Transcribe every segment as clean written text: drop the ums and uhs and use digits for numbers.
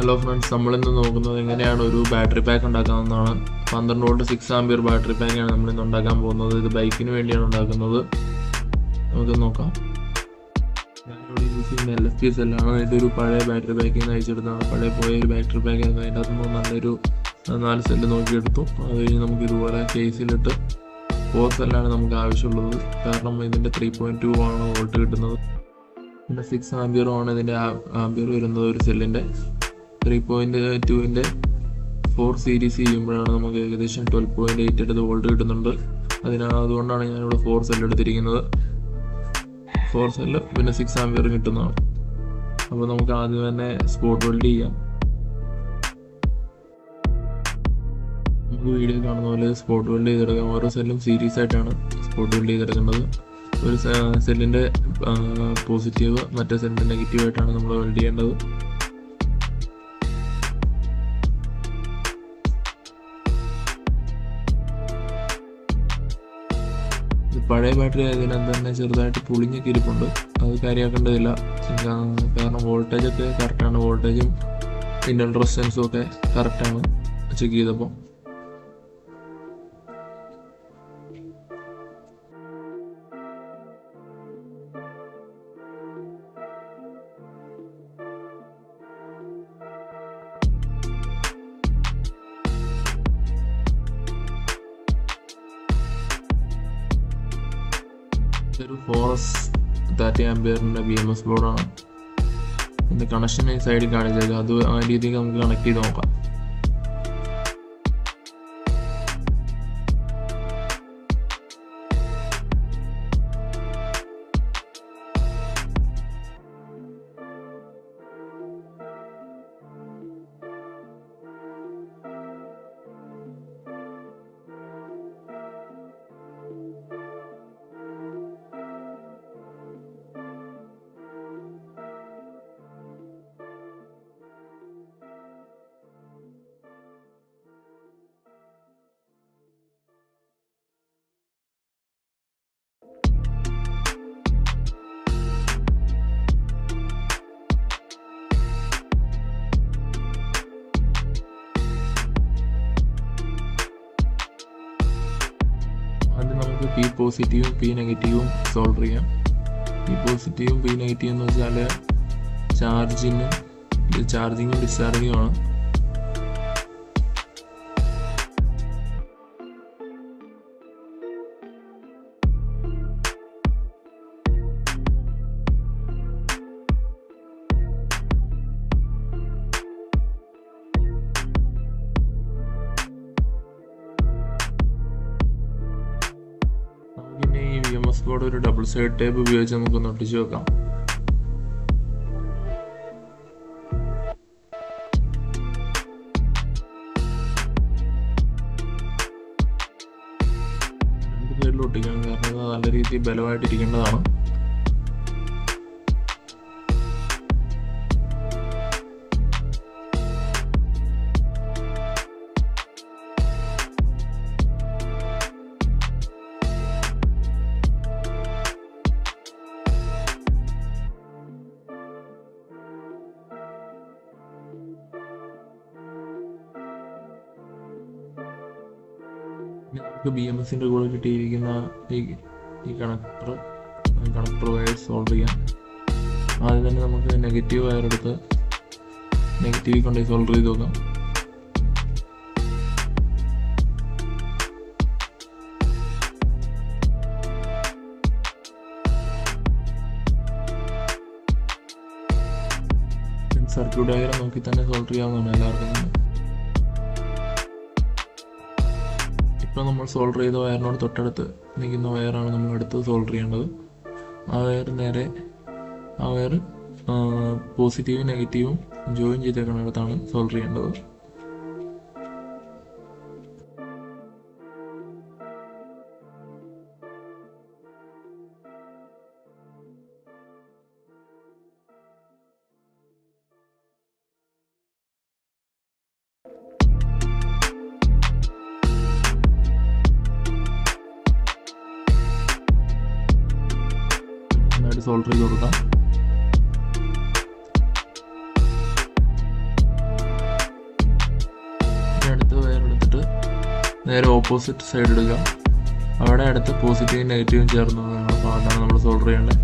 Hello friends, we will see a battery pack. 12 volt 6 ampere battery pack. This is a bike. We will use LFP cell. This is a battery pack. This is a battery pack. This is a 4 cell. 3.2 volt. 6 ampere on ampere cell. 3.2 in the 4 series ചെയ്യുമ്പോഴാണ് നമുക്ക് ഏകദേശം 12.8 volt കിട്ടുന്നുണ്ട്. അതുകൊണ്ടാണ് ഞാൻ ഇവിടെ 4 cell എടുത്തിരിക്കുന്നത്. 4 cell പിന്നെ 6 ampere കിട്ടുന്നതാണ്. അപ്പോൾ നമുക്ക് ആദ്യം തന്നെ സ്പോട്ട് വെൽഡ് ചെയ്യാം. നമുക്ക് വീഡിയോ കാണുന്ന പോലെ സ്പോട്ട് വെൽഡ് ചെയ്തെടുക്കാം. ഓരോ സെല്ലും സീരീസ് ആയിട്ടാണ് സ്പോട്ട് വെൽഡ് ചെയ്തെടുക്കുന്നത്. ഒരു സെല്ലിൻ്റെ പോസിറ്റീവ് മറ്റേ സെല്ലിൻ്റെ നെഗറ്റീവ് ആയിട്ടാണ് നമ്മൾ വെൽഡ് ചെയ്യേണ്ടത്. പഴയ ബാറ്ററി ആയതിനാൽ തന്നെ ചെറുതായിട്ട് പൊളിഞ്ഞൊക്കെ ഇരിപ്പുണ്ട്. അത് കാര്യമാക്കേണ്ടതില്ല, കാരണം വോൾട്ടേജ് ഒക്കെ കറക്റ്റാണ്. വോൾട്ടേജും ഇൻഡൽ റെസിസ്റ്റൻസും ഒക്കെ കറക്റ്റാണ് ചെക്ക് ചെയ്തപ്പോൾ. ഒരു 430 ആമ്പിയറിൻ്റെ BMS ബോർഡാണ്. ഇതിൻ്റെ കണക്ഷൻ ഈ സൈഡിൽ കാണിച്ചേക്കാം. അത് ആ രീതിക്ക് നമുക്ക് കണക്ട് ചെയ്ത് നോക്കാം. ആദ്യം നമുക്ക് P പോസിറ്റീവും P നെഗറ്റീവും സോൾവ് ചെയ്യാം. P പോസിറ്റീവും P നെഗറ്റീവും എന്ന് വെച്ചാൽ ചാർജിങ്ങും ഡിസ്ചാർജിങ്ങും ആണ്. ഈ BMS ബോർഡ് ഒരു ഡബിൾ സൈഡ് ടേപ്പ് ഉപയോഗിച്ച് നമുക്കൊന്ന് ഒട്ടിച്ച് വെക്കാം. രണ്ട് സൈഡിൽ ഒട്ടിക്കണം, കാരണം അത് നല്ല രീതിയിൽ ബലമായിട്ടിരിക്കേണ്ടതാണ്. നമുക്ക് BMSന്റെ കൂടെ കിട്ടിയിരിക്കുന്ന ഈ കണക്ടർ വയർ സോൾവ് ചെയ്യാം. ആദ്യം തന്നെ നമുക്ക് നെഗറ്റീവ് വയർ എടുത്ത് നെഗറ്റീവ് കൊണ്ട് സോൾവ് ചെയ്ത് നോക്കാം. സർക്യൂട്ട് ഡയഗ്രം നോക്കി തന്നെ സോൾവ് ചെയ്യാവുന്നതാണ് എല്ലാവർക്കും തന്നെ. ഇപ്പോൾ നമ്മൾ സോൾഡർ ചെയ്ത വയറിനോട് തൊട്ടടുത്ത് നിൽക്കുന്ന വയറാണ് നമ്മൾ അടുത്ത് സോൾഡർ ചെയ്യേണ്ടത്. ആ വയർ പോസിറ്റീവും നെഗറ്റീവും ജോയിൻ ചെയ്തേക്കുന്നിടത്താണ് സോൾഡർ ചെയ്യേണ്ടത്. സോൾഡർ ചെയ്ത് കൊടുക്കാം. നേരെ ഓപ്പോസിറ്റ് സൈഡ് എടുക്കുക. അവിടെ അടുത്ത് പോസിറ്റീവും നെഗറ്റീവും ചേർന്ന് അതാണ് നമ്മൾ സോൾഡർ ചെയ്യേണ്ടത്.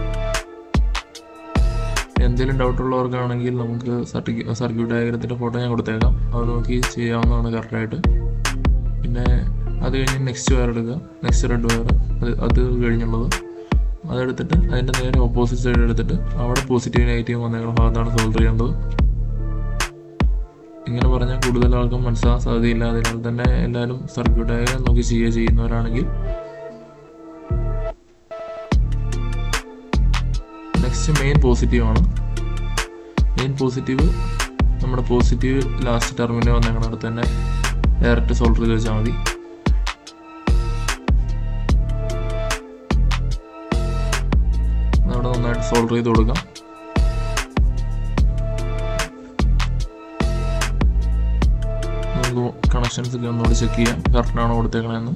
എന്തെങ്കിലും ഡൗട്ടുള്ളവർക്കാണെങ്കിൽ നമുക്ക് സർക്യൂട്ട് ഡയഗ്രത്തിൻ്റെ ഫോട്ടോ ഞാൻ കൊടുത്തേക്കാം, അത് നോക്കി ചെയ്യാവുന്നതാണ് കറക്റ്റായിട്ട്. പിന്നെ അത് കഴിഞ്ഞ് നെക്സ്റ്റ് വയർ എടുക്കുക, നെക്സ്റ്റ് റെഡ് വയർ അത് കഴിഞ്ഞുള്ളത് അതെടുത്തിട്ട് അതിൻ്റെ നേരെ ഓപ്പോസിറ്റ് സൈഡ് എടുത്തിട്ട് അവിടെ പോസിറ്റീവ് നെഗറ്റീവ് വന്നേക്കുന്ന ഭാഗത്താണ് സോൾഡർ ചെയ്യേണ്ടത്. ഇങ്ങനെ പറഞ്ഞാൽ കൂടുതൽ ആൾക്കും മനസ്സിലാകാൻ സാധ്യതയില്ല. അതിനാൽ തന്നെ എല്ലാവരും സർക്യൂട്ട് ഡയഗ്രം നോക്കി ചെയ്യുന്നവരാണെങ്കിൽ. നെക്സ്റ്റ് മെയിൻ പോസിറ്റീവ് ആണ്. മെയിൻ പോസിറ്റീവ് നമ്മുടെ പോസിറ്റീവ് ലാസ്റ്റ് ടെർമിനൽ വന്നേക്കുന്നിടത്ത് തന്നെ ഡയറക്റ്റ് സോൾഡർ ചെയ്ത് വെച്ചാൽ മതി. അവിടെ നന്നായിട്ട് സോൾഡർ ചെയ്ത് കൊടുക്കാം. നമുക്ക് കണക്ഷൻസ് ഒക്കെ ഒന്നുകൂടി ചെക്ക് ചെയ്യാം, കറക്റ്റാണോ കൊടുത്തേക്കണമെന്ന്.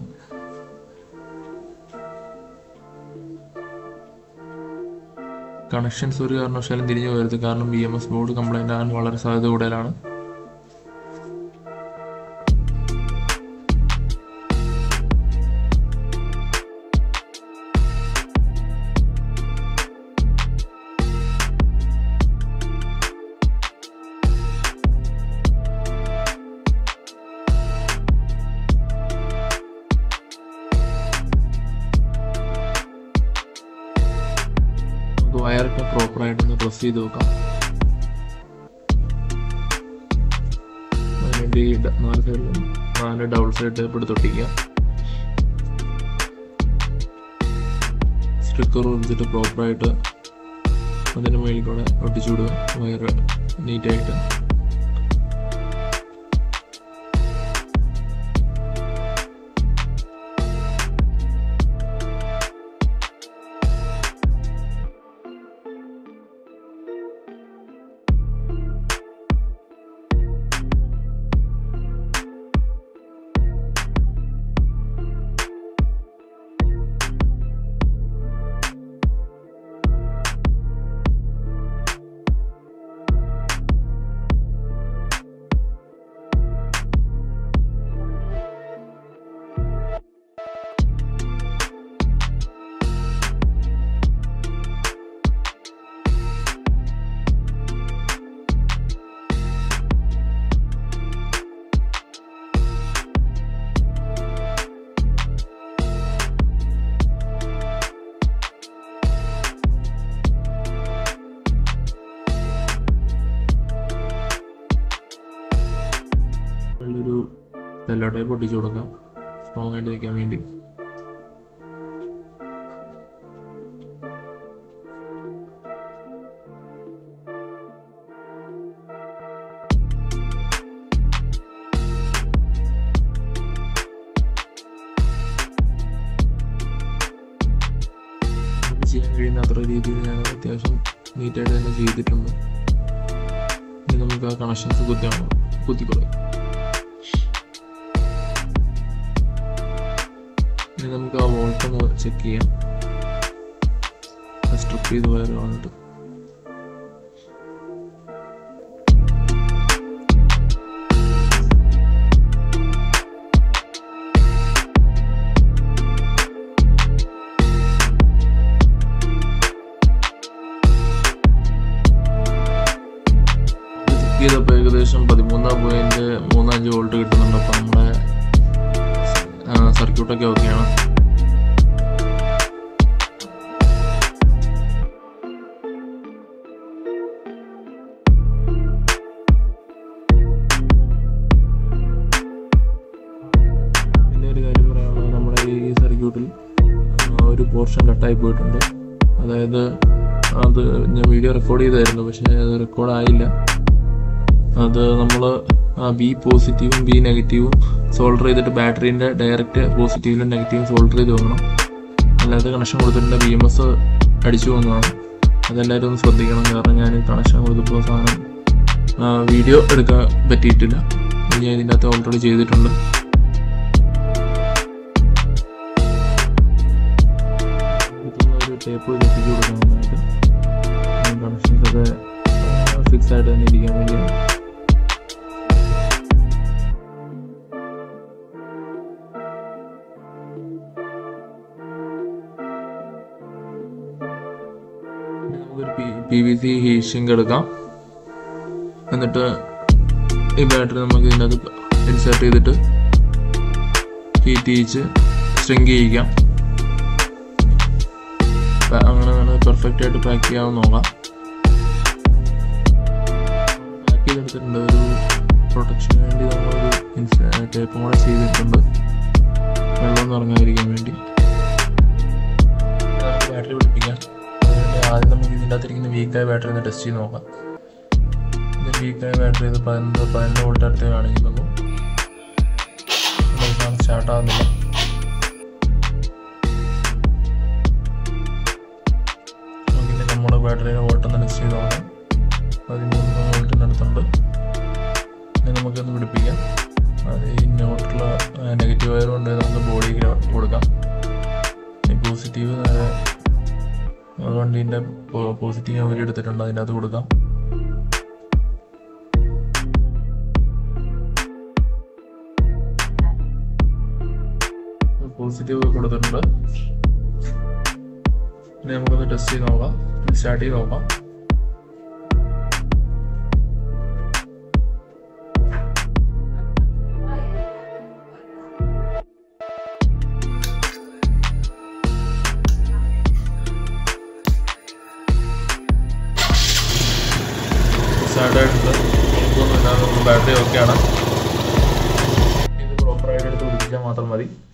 കണക്ഷൻസ് ഒരു കാരണവശാലും തിരിഞ്ഞു പോകരുത്, കാരണം BMS ബോർഡ് കംപ്ലൈൻ്റ് ആകാൻ വളരെ സാധ്യത കൂടുതലാണ്. വയറൊക്കെ പ്രോപ്പറായിട്ടൊന്ന് പ്രസ് ചെയ്ത് നോക്കാം. അതിനുവേണ്ടി 4 സൈഡിലും 4 ഡബിൾ സൈഡ് ടേപ്പ് എടുത്ത് ഒട്ടിക്കുക. സ്റ്റിക്കർ വെച്ചിട്ട് പ്രോപ്പറായിട്ട് അതിന് മേളിൽ കൂടെ ഒട്ടിച്ചു വിടുക വയർ നീറ്റായിട്ട്. ഒരു സെല്ലോ ടൈപ്പ് ഒട്ടിച്ചു കൊടുക്കാം, സ്ട്രോങ് ആയിട്ട് നിൽക്കാൻ വേണ്ടി. ചെയ്യാൻ കഴിയുന്ന അത്ര രീതിയിൽ ഞാൻ അത്യാവശ്യം നീറ്റായിട്ട് തന്നെ ചെയ്തിട്ടുണ്ട്. ഇനി നമുക്ക് ആ കണക്ഷൻസ് കുത്തിക്കൊടുക്കാം. ഇനി നമുക്ക് ആ വോൾട്ട് ഒന്ന് ചെക്ക് ചെയ്യാം. സ്ട്രിപ്പ് ചെയ്ത് വയർ വന്നിട്ട് ചെയ്തപ്പോൾ ഏകദേശം 13.35 വോൾട്ട് കിട്ടുന്നുണ്ട്. അപ്പം നമ്മുടെ സർക്യൂട്ടൊക്കെ ഓക്കെയാണ്. പിന്നെ ഒരു കാര്യം പറയാനുള്ളത്, നമ്മുടെ ഈ സർക്യൂട്ടിൽ ഒരു പോർഷൻ കട്ടായി പോയിട്ടുണ്ട്. അതായത് അത് ഞാൻ വീഡിയോ റെക്കോർഡ് ചെയ്തായിരുന്നു, പക്ഷേ അത് റെക്കോർഡായില്ല. അത് നമ്മൾ ബി പോസിറ്റീവും ബി നെഗറ്റീവും സോൾഡർ ചെയ്തിട്ട് ബാറ്ററീൻ്റെ ഡയറക്റ്റ് പോസിറ്റീവിലും നെഗറ്റീവും സോൾഡർ ചെയ്ത് വെക്കണം. അല്ലാതെ കണക്ഷൻ കൊടുത്തിട്ടുണ്ട് BMS അടിച്ചു പോകുന്നതാണ്. അതെല്ലാവരും ഒന്ന് ശ്രദ്ധിക്കണം. കാരണം ഞാൻ കണക്ഷൻ കൊടുത്തപ്പോൾ സാധനം വീഡിയോ എടുക്കാൻ പറ്റിയിട്ടില്ല. ഞാൻ ഇതിൻ്റെ അകത്ത് ഓൾറെഡി ചെയ്തിട്ടുണ്ട്. ഒരു ടേപ്പ് എത്തിച്ചു കൊടുക്കണം നന്നായിട്ട്. കണക്ഷൻസൊക്കെ ഫിക്സ് ആയിട്ട് തന്നെ ഇരിക്കാൻ വേണ്ടിയാണ്. PVC ഹീറ്റ് ഷിങ്ക് എടുക്കാം. എന്നിട്ട് ഈ ബാറ്ററി നമുക്ക് ഇതിനകത്ത് ഇൻസേർട്ട് ചെയ്തിട്ട് ഹീറ്റ് ചെയ്യിച്ച് സ്ട്രിങ്ക് ചെയ്യിക്കാം. അങ്ങനെ പെർഫെക്റ്റ് ആയിട്ട് പാക്ക് ചെയ്യാമെന്ന് നോക്കാം. പാക്ക് ചെയ്തെടുത്തിട്ടുണ്ട്. ഒരു പ്രൊട്ടക്ഷന് വേണ്ടി നമ്മളൊരു ടേപ്പും കൂടെ ചെയ്തിട്ടുണ്ട്, വെള്ളമൊന്നും ഇറങ്ങാതിരിക്കാൻ വേണ്ടി. ബാറ്ററി പിടിപ്പിക്കാം. ആദ്യം നമുക്ക് ഇതിൻ്റെ അകത്തിരിക്കുന്ന വീക്കായ ബാറ്ററി ഒന്ന് ടെസ്റ്റ് ചെയ്ത് നോക്കാം. ഇത് വീക്കായ ബാറ്ററി ഇത് 11 വോൾട്ട് അടുത്ത് കാണിക്കുന്നു. സ്റ്റാർട്ട് ആകുന്നില്ല. നമുക്കിനി നമ്മുടെ ബാറ്ററിയുടെ വോൾട്ട് ഒന്ന് ടെസ്റ്റ് ചെയ്ത് നോക്കാം. 13 വോൾട്ടിനടുത്തുണ്ട്. ഇനി നമുക്കൊന്ന് പിടിപ്പിക്കാം. അത് ഈ ന്യൂട്രൽ നെഗറ്റീവ് വയർ കൊണ്ട് നമുക്ക് ബോഡിക്ക് കൊടുക്കാം. ഈ പോസിറ്റീവ് നേരെ അതുകൊണ്ട് ഇതിൻ്റെ പോസിറ്റീവ് അവർ എടുത്തിട്ടുണ്ട്, അതിൻ്റെ അത് കൊടുക്കാം. പോസിറ്റീവ് കൊടുത്തിട്ടുണ്ട്. ഇനി നമുക്കൊന്ന് ടെസ്റ്റ് ചെയ്ത് നോക്കാം. സ്റ്റാർട്ട് ചെയ്ത് നോക്കാം. സ്റ്റാർട്ടായിട്ടുണ്ട്. ബാറ്ററി ഓക്കെയാണ്. ഇത് പ്രോപ്പറായിട്ട് എടുത്ത് പിടിപ്പിച്ചാൽ മാത്രം മതി.